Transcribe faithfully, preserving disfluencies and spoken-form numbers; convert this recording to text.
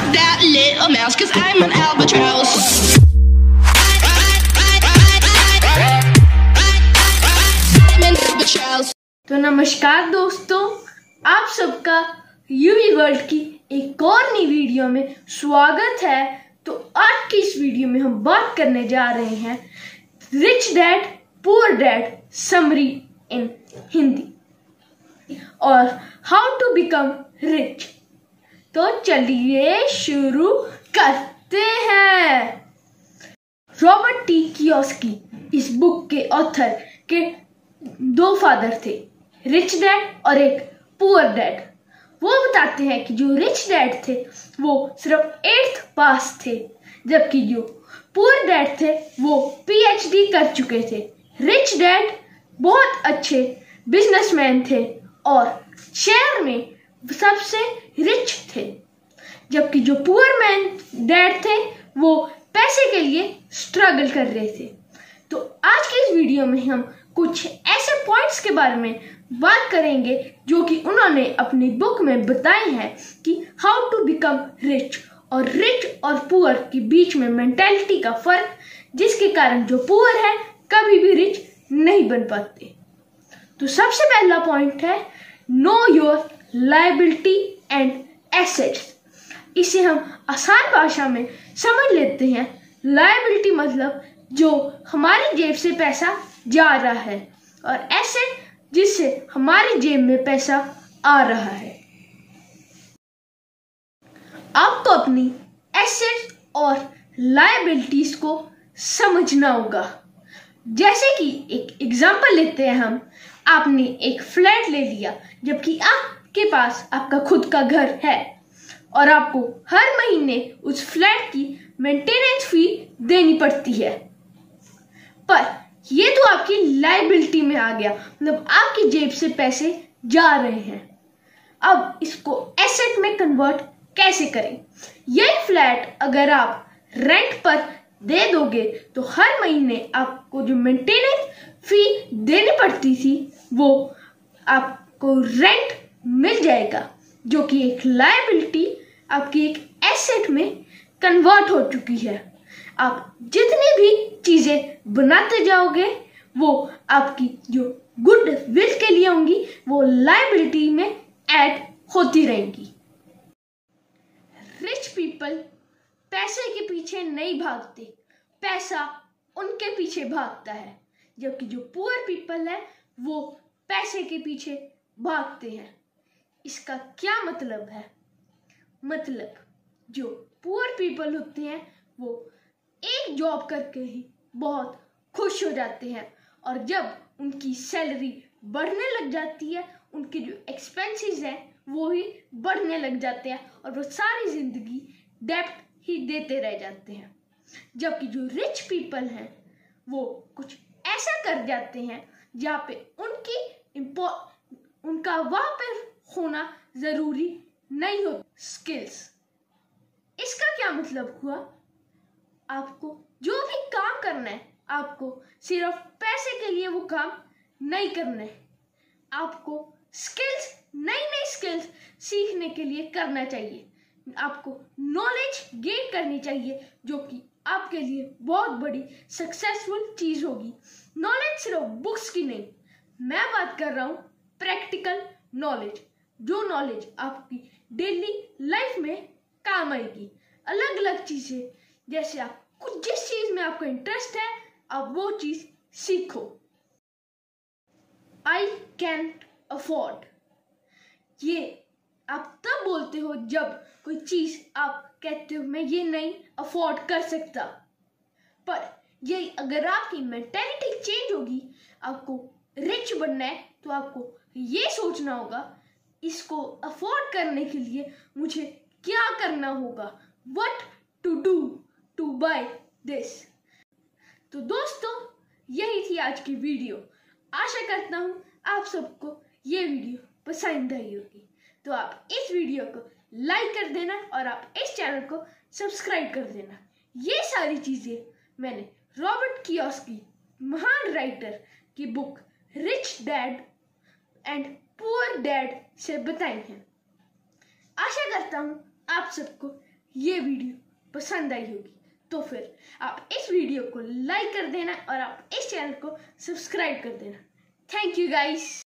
that little mouse, 'cause I'm an albatross. I'm an albatross. तो नमस्कार दोस्तों, आप सबका यूवी वर्ल्ड की एक और नई वीडियो में स्वागत है। तो आज की इस वीडियो में हम बात करने जा रहे हैं Rich Dad Poor Dad summary in Hindi और हाउ टू बिकम रिच। तो चलिए शुरू करते हैं। रॉबर्ट टी कियोसाकी इस बुक के ऑथर के दो फादर थे, रिच डैड और एक पुअर डैड। वो बताते हैं कि जो रिच डैड थे वो सिर्फ एट्थ पास थे, जबकि जो पुअर डैड थे वो पीएचडी कर चुके थे। रिच डैड बहुत अच्छे बिजनेसमैन थे और शहर में सबसे रिच थे, जबकि जो पुअर मैन डैड थे वो पैसे के लिए स्ट्रगल कर रहे थे। तो आज की इस वीडियो में हम कुछ ऐसे पॉइंट्स के बारे में बात करेंगे जो कि उन्होंने अपनी बुक में बताए हैं कि हाउ टू बिकम रिच और रिच और पुअर के बीच में मेंटालिटी का फर्क, जिसके कारण जो पुअर है कभी भी रिच नहीं बन पाते। तो सबसे पहला पॉइंट है know your liability and assets. इसे हम आसान भाषा में समझ लेते हैं। लायबिलिटी मतलब जो हमारी जेब से पैसा जा रहा है और एसेट जिससे हमारी जेब में पैसा आ रहा है। आपको अपनी एसेट्स और लायबिलिटीज को समझना होगा। जैसे कि एक एग्जांपल लेते हैं हम, आपने एक फ्लैट ले लिया जबकि आपके पास आपका खुद का घर है और आपको हर महीने उस फ्लैट की मेंटेनेंस फी देनी पड़ती है, पर ये तो आपकी लायबिलिटी में आ गया, मतलब आपकी जेब से पैसे जा रहे हैं। अब इसको एसेट में कन्वर्ट कैसे करें? यही फ्लैट अगर आप रेंट पर दे दोगे तो हर महीने आपको जो मेंटेनेंस फी देनी पड़ती थी वो आपको रेंट मिल जाएगा, जो कि एक लायबिलिटी आपकी एक एसेट में कन्वर्ट हो चुकी है। आप जितनी भी चीजें बनाते जाओगे वो आपकी जो गुड विल के लिए होंगी वो लायबिलिटी में ऐड होती रहेंगी। रिच पीपल पैसे के पीछे नहीं भागते, पैसा उनके पीछे भागता है, जबकि जो पुअर पीपल है वो पैसे के पीछे भागते हैं। इसका क्या मतलब है? मतलब जो पुअर पीपल होते हैं वो एक जॉब करके ही बहुत खुश हो जाते हैं और जब उनकी सैलरी बढ़ने लग जाती है उनके जो एक्सपेंसेस हैं वो ही बढ़ने लग जाते हैं और वो सारी जिंदगी डेब्ट ही देते रह जाते हैं। जबकि जो रिच पीपल हैं वो कुछ ऐसा कर जाते हैं जहाँ पे उनकी उनका वहां पर होना जरूरी नहीं हो स्किल्स। इसका क्या मतलब हुआ? आपको जो भी काम करना है आपको सिर्फ पैसे के लिए वो काम नहीं करना है, आपको स्किल्स नई नई स्किल्स सीखने के लिए करना चाहिए। आपको नॉलेज गेन करनी चाहिए जो कि आपके लिए बहुत बड़ी सक्सेसफुल चीज होगी। नॉलेज सिर्फ बुक्स की नहीं, मैं बात कर रहा हूँ प्रैक्टिकल नॉलेज, जो नॉलेज आपकी डेली लाइफ में काम आएगी। अलग अलग चीजें, जैसे आप कुछ जिस चीज में आपको इंटरेस्ट है आप वो चीज सीखो। आई कैंट अफोर्ड, ये आप तब बोलते हो जब कोई चीज आप कहते हो मैं ये नहीं अफोर्ड कर सकता, पर ये अगर आपकी मेंटालिटी चेंज होगी, आपको रिच बनना है तो आपको ये सोचना होगा इसको अफोर्ड करने के लिए मुझे क्या करना होगा, what to do to buy this. तो दोस्तों यही थी आज की वीडियो। आशा करता हूँ आप सबको ये वीडियो पसंद आई होगी। तो आप इस वीडियो को लाइक कर देना और आप इस चैनल को सब्सक्राइब कर देना। ये सारी चीजें मैंने रॉबर्ट कियोसाकी महान राइटर की book Rich Dad and Poor Dad से बताई हैं। आशा करता हूँ आप सबको ये वीडियो पसंद आई होगी। तो फिर आप इस वीडियो को लाइक कर देना और आप इस चैनल को सब्सक्राइब कर देना। Thank you guys.